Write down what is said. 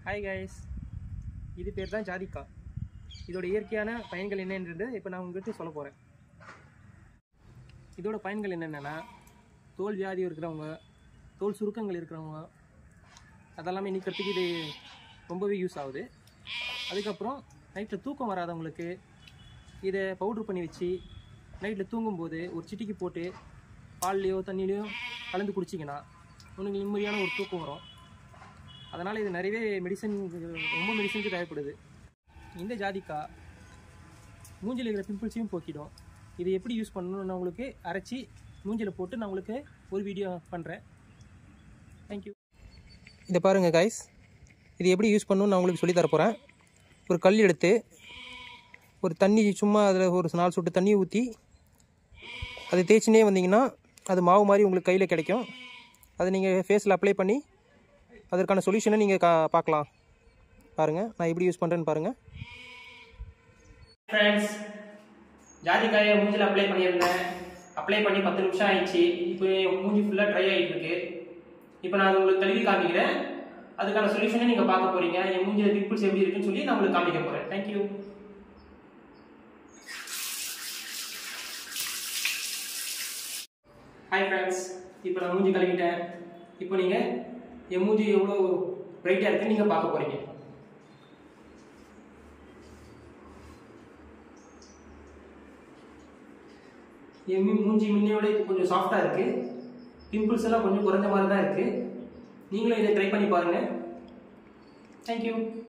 Hi guys, இது பேர் தான் ஜாதிக்காய். இதோட இயற்கையான பயன்கள் என்னன்றது இப்போ நான் உங்கள்கிட்ட சொல்ல போகிறேன். இதோட பயன்கள் என்னென்னா, தோல் வியாதி இருக்கிறவங்க, தோல் சுருக்கங்கள் இருக்கிறவங்க அதெல்லாமே நீக்கிறதுக்கு இது ரொம்பவே யூஸ் ஆகுது. அதுக்கப்புறம் நைட்டில் தூக்கம் வராதவங்களுக்கு இதை பவுட்ரு பண்ணி வச்சு நைட்டில் தூங்கும்போது ஒரு சிட்டிக்கு போட்டு பால்லையோ தண்ணியிலையோ கலந்து குடிச்சிங்கன்னா உங்களுக்கு நிம்மதியான ஒரு தூக்கம் வரும். அதனால் இது நிறையவே ரொம்ப மெடிசனுக்கு தேவைப்படுது. இந்த ஜாதிக்காய் மூஞ்சில் இருக்கிற பிம்பிள்ஸையும் போக்கிடும். இது எப்படி யூஸ் பண்ணணும்னு நான் உங்களுக்கு அரைச்சி மூஞ்சில் போட்டு நான் உங்களுக்கு ஒரு வீடியோ பண்ணுறேன். தேங்க்யூ. இதை பாருங்கள் கைஸ், இது எப்படி யூஸ் பண்ணணும்னு நான் உங்களுக்கு சொல்லித்தர போகிறேன். ஒரு கல் எடுத்து ஒரு தண்ணி சும்மா அதில் ஒரு 4 சொட்டு தண்ணி ஊற்றி அதை தேய்ச்சினே வந்தீங்கன்னா அது மாவு மாதிரி உங்களுக்கு கையில் கிடைக்கும். அதை நீங்கள் ஃபேஸில் அப்ளை பண்ணி அதற்கான சொல்யூஷனை நீங்கள் பார்க்கலாம். பாருங்கள் நான் எப்படி யூஸ் பண்ணுறேன்னு பாருங்கள். ஃப்ரெண்ட்ஸ், ஜாதிக்காயை மூஞ்சில் அப்ளை பண்ணியிருந்தேன். அப்ளை பண்ணி 10 நிமிஷம் ஆயிடுச்சு. இப்போ மூஞ்சி ஃபுல்லாக ட்ரை ஆகிட்டு இருக்கு. இப்போ நான் அது உங்களுக்கு கழுவி காமிக்கிறேன். அதுக்கான சொல்யூஷனை நீங்கள் பார்க்க போகிறீங்க. என் மூஞ்சில் பிம்பிள்ஸ் எப்படி இருக்குன்னு சொல்லி நான் உங்களுக்கு காமிக்க போகிறேன். தேங்க்யூ. ஹாய் ஃப்ரெண்ட்ஸ், இப்போ நான் மூஞ்சி கழுவிட்டேன். இப்போ நீங்கள் என் மூஞ்சி எவ்வளோ பிரைட்டாக இருக்குன்னு நீங்கள் பார்க்க போகிறீங்க. என் மூஞ்சி முன்னையோட இப்போ கொஞ்சம் சாஃப்டாக இருக்குது. பிம்பிள்ஸ் எல்லாம் கொஞ்சம் குறைஞ்ச மாதிரி தான் இருக்குது. நீங்களும் இதை ட்ரை பண்ணி பாருங்கள். தேங்க்யூ.